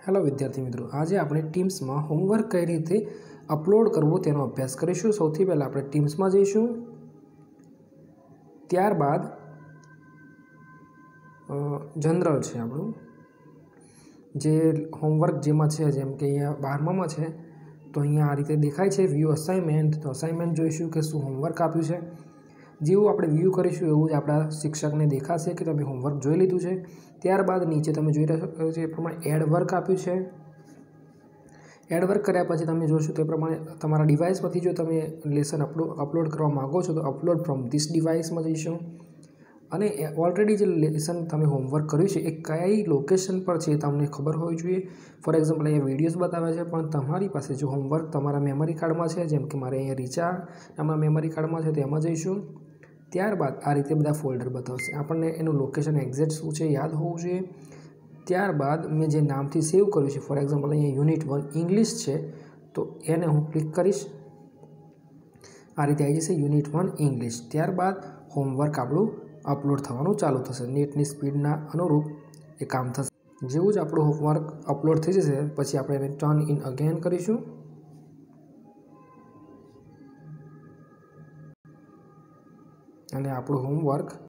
Hello विद्यार्थी मित्रों, आज आप टीम्स में होमवर्क कई रीते अपलोड करवो तेनो अभ्यास करीशुं। सौथी पहला आप टीम्स में जईशुं, त्यारबाद जनरल है आपणुं जे होमवर्क जेमां छे, जेम के अहींया 12मां में छे तो अहींया आ रीते देखाय छे व्यू असाइनमेंट। तो असाइनमेंट जोईशुं के शुं होमवर्क आप्युं छे। जेवुं आपणे व्यू करीशुं एवुं ज आपणा शिक्षकने देखाशे के तमे होमवर्क जोई लीधुं छे। त्यारबाद नीचे तमे जोई रह्या छो ए प्रमाणे एड वर्क आप्युं छे। एड वर्क कर्या पछी तमे जोशो ते प्रमाणे तमारा डिवाइस परथी जो तमे लेसन अपलोड करवा मांगो छो तो अपलोड फ्रॉम धीस डिवाइस में जईशुं અને ઓલરેડી જે લેસન તમે હોમવર્ક કર્યું છે એ કઈ લોકેશન પર છે તમને ખબર હોવી જોઈએ। ફોર એક્ઝામ્પલ અહીંયા વિડીયોઝ બતાવે છે, પણ તમારી પાસે જો હોમવર્ક તમારા મેમરી કાર્ડમાં છે, જેમ કે મારે અહીંયા રીચા નામના મેમરી કાર્ડમાં છે તેમાં જઈશું। ત્યારબાદ આ રીતે બધા ફોલ્ડર બતાવશે આપણને, એનું લોકેશન એક્ઝેક્ટ શું છે યાદ હોવું જોઈએ। ત્યારબાદ મેં જે નામથી સેવ કર્યું છે, ફોર એક્ઝામ્પલ અહીંયા યુનિટ 1 ઇંગ્લિશ છે તો એને હું ક્લિક કરીશ। આ રીતે આવી જશે યુનિટ 1 ઇંગ્લિશ। ત્યારબાદ હોમવર્ક આપણું अपलोड थवानुं चालू थशे। नेटनी स्पीडना अनुरूप ए काम थशे। जेवुं ज आपणुं होमवर्क अपलोड थई जशे पछी आपणे एने टर्न इन अगेन करीशुं अने आपणुं होमवर्क